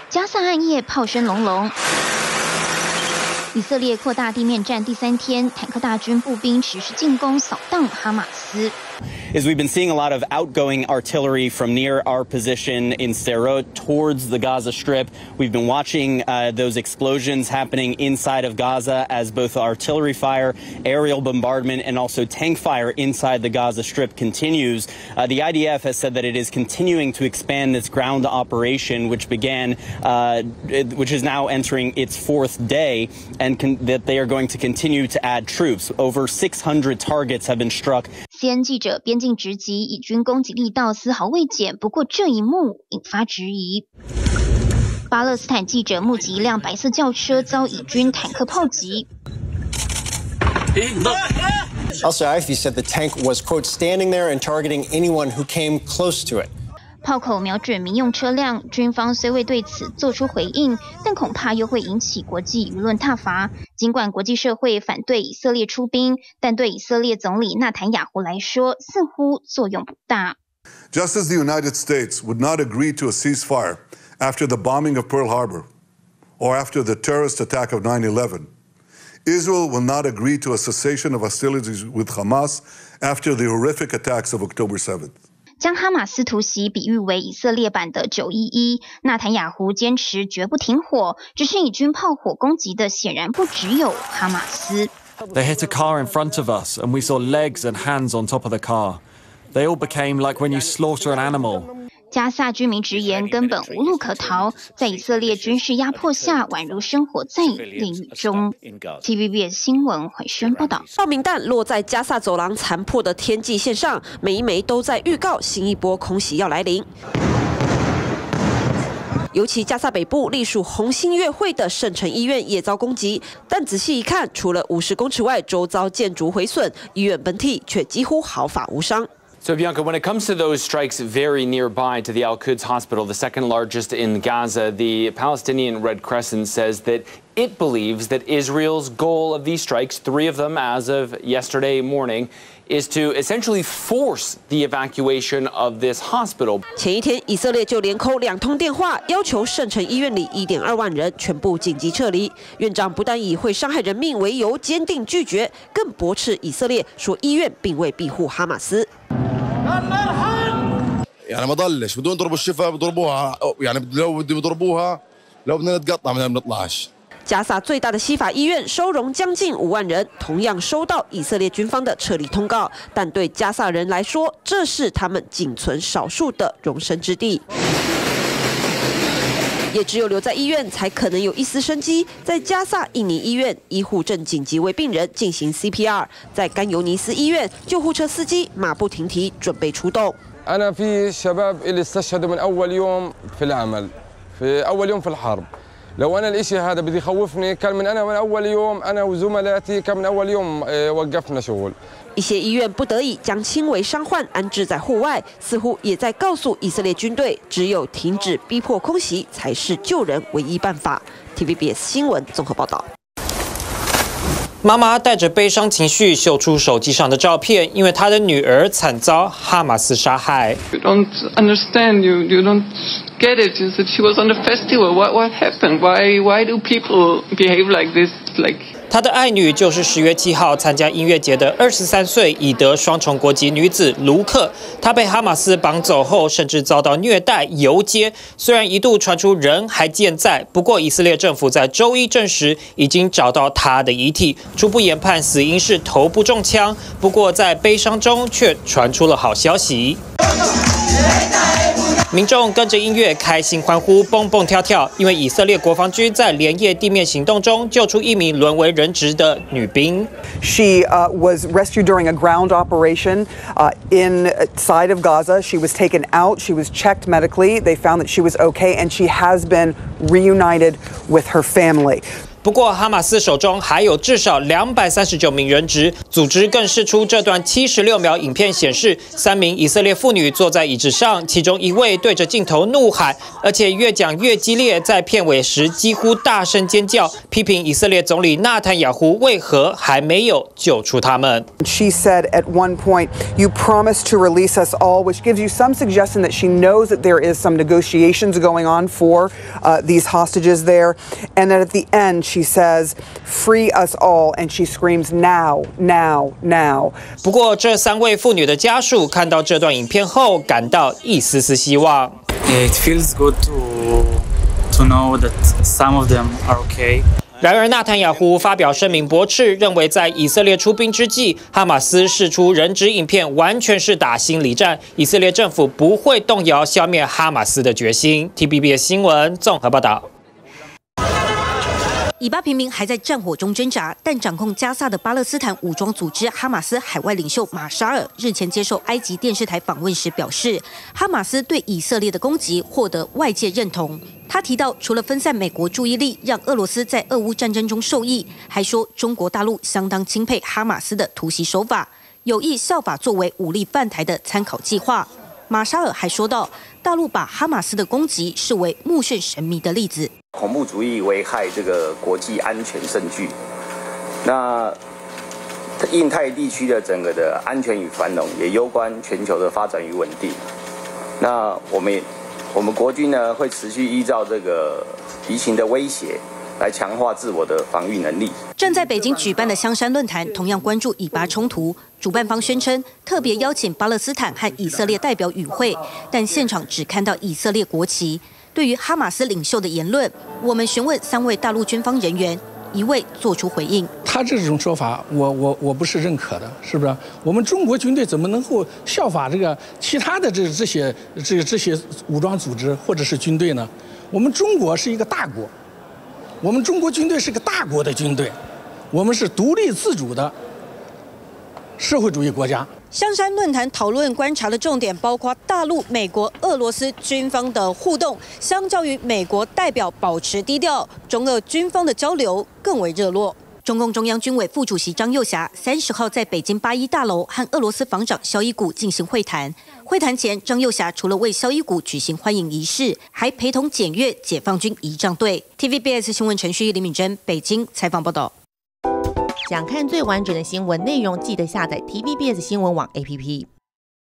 加萨暗夜炮声隆隆。以色列扩大地面战第3天，坦克大军步兵持续进攻扫荡哈马斯。 Is we've been seeing a lot of outgoing artillery from near our position in Sderot towards the Gaza Strip. We've been watching those explosions happening inside of Gaza as both artillery fire, aerial bombardment, and also tank fire inside the Gaza Strip continues. The IDF has said that it is continuing to expand this ground operation, which began, which is now entering its 4th day, and that they are going to continue to add troops. Over 600 targets have been struck. CNN 记者边境直击，以军攻击力道丝毫未减。不过这一幕引发质疑。巴勒斯坦记者目击一辆白色轿车遭以军坦克炮击。 Al-Saifi said the tank was, quote, standing there and targeting anyone who came close to it. 炮口瞄准民用车辆，军方虽未对此做出回应，但恐怕又会引起国际舆论挞伐。尽管国际社会反对以色列出兵，但对以色列总理纳坦雅胡来说，似乎作用不大。 Just as the United States would not agree to a ceasefire after the bombing of Pearl Harbor or after the terrorist attack of 9/11, Israel will not agree to a cessation of hostilities with Hamas after the horrific attacks of October 7th. 将哈马斯突袭比喻为以色列版的911，纳坦雅胡坚持绝不停火，只是以军炮火攻击的显然不只有哈马斯。 They hit a car in front of us, and we saw legs and hands on top of the car. They all became like when you slaughter an animal. 加萨居民直言根本无路可逃，在以色列军事压迫下，宛如生活在炼狱中。TVBS 新闻回宣报道。 报名弹落在加萨走廊残破的天际线上，每一枚都在预告新一波空袭要来临。尤其加萨北部隶属红星月会的圣城医院也遭攻击，但仔细一看，除了50公尺外周遭建筑毁损，医院本体却几乎毫发无伤。 So, Bianca, when it comes to those strikes very nearby to the Al-Quds Hospital, the second largest in Gaza, the Palestinian Red Crescent says that it believes that Israel's goal of these strikes, 3 of them as of yesterday morning, is to essentially force the evacuation of this hospital. 前一天，以色列就连扣2通电话，要求圣城医院里1.2万人全部紧急撤离。院长不但以会伤害人命为由坚定拒绝，更驳斥以色列说医院并未庇护哈马斯。 يعني ما ضلش بدون يضربوا الشفا بيضربوها يعني لو بدهم يضربوها لو بدنا نتقطع ما بنطلعش 加萨最大的西法医院收容将近5万人，同样收到以色列军方的撤离通告，但对加萨人来说，这是他们仅存少数的容身之地。也只有留在医院，才可能有一丝生机。在加萨印尼医院，医护正紧急为病人进行 CPR； 在甘尤尼斯医院，救护车司机马不停蹄，准备出动。 أنا في شباب اللي استشهدوا من أول يوم في العمل، في أول يوم في الحرب. لو أنا الإشي هذا بدي يخوفني كان من أول يوم أنا وزملائي كان من أول يوم وقفنا شغل. 一些医院不得已将轻微伤患安置在户外，似乎也在告诉以色列军队，只有停止逼迫空袭才是救人唯一办法。TVBS 新闻综合报道。 妈妈带着悲伤情绪秀出手机上的照片，因为她的女儿惨遭哈马斯杀害。 You don't understand. You don't get it. You said she was on the festival. What happened? Why do people behave like this? Like. 她的爱女就是10月7号参加音乐节的23岁已得双重国籍女子卢克。她被哈马斯绑走后，甚至遭到虐待、游街。虽然一度传出人还健在，不过以色列政府在周一证实已经找到她的遗体，初步研判死因是头部中枪。不过在悲伤中却传出了好消息。民众跟着音乐开心欢呼，蹦蹦跳跳，因为以色列国防军在连夜地面行动中救出1名沦为人质的女兵。 She was rescued during a ground operation inside of Gaza. She was taken out. She was checked medically. They found that she was okay, and she has been reunited with her family. 不过，哈马斯手中还有至少239名人质。组织更释出这段76秒影片，显示3名以色列妇女坐在椅子上，其中一位对着镜头怒喊，而且越讲越激烈，在片尾时几乎大声尖叫，批评以色列总理纳坦雅胡为何还没有救出他们。 She said at one point, "You promised to release us all," which gives you some suggestion that she knows that there is some negotiations going on for these hostages there, and that at the end she says, "Free us all," and she screams, "Now, now, now." 不过，这3位妇女的家属看到这段影片后，感到一丝丝希望。 It feels good to know that some of them are okay. 然而，纳坦雅胡发表声明驳斥，认为在以色列出兵之际，哈马斯释出人质影片完全是打心理战，以色列政府不会动摇消灭哈马斯的决心。TVBS 新闻综合报道。 以巴平民还在战火中挣扎，但掌控加萨的巴勒斯坦武装组织哈马斯海外领袖马沙尔日前接受埃及电视台访问时表示，哈马斯对以色列的攻击获得外界认同。他提到，除了分散美国注意力，让俄罗斯在俄乌战争中受益，还说中国大陆相当钦佩哈马斯的突袭手法，有意效法作为武力犯台的参考计划。马沙尔还说到，大陆把哈马斯的攻击视为目眩神迷的例子。 恐怖主义危害这个国际安全甚巨，那印太地区的整个的安全与繁荣，也攸关全球的发展与稳定。那我们国军呢，会持续依照这个敌情的威胁，来强化自我的防御能力。 正在北京举办的香山论坛同样关注以巴冲突，主办方宣称特别邀请巴勒斯坦和以色列代表与会，但现场只看到以色列国旗。对于哈马斯领袖的言论，我们询问3位大陆军方人员，一位做出回应。 他这种说法，我不是认可的，是不是？我们中国军队怎么能够效法这个其他的这些武装组织或者是军队呢？我们中国是一个大国，我们中国军队是个大国的军队，我们是独立自主的社会主义国家。 香山论坛讨论观察的重点包括大陆、美国、俄罗斯军方的互动，相较于美国代表保持低调，中俄军方的交流更为热络。中共中央军委副主席张又侠30号在北京八一大楼和俄罗斯防长肖伊古进行会谈。会谈前，张又侠除了为肖伊古举行欢迎仪式，还陪同检阅解放军仪仗队。TVBS 新闻程序李敏珍北京采访报道。 想看最完整的新闻内容，记得下载 TVBS 新闻网 APP。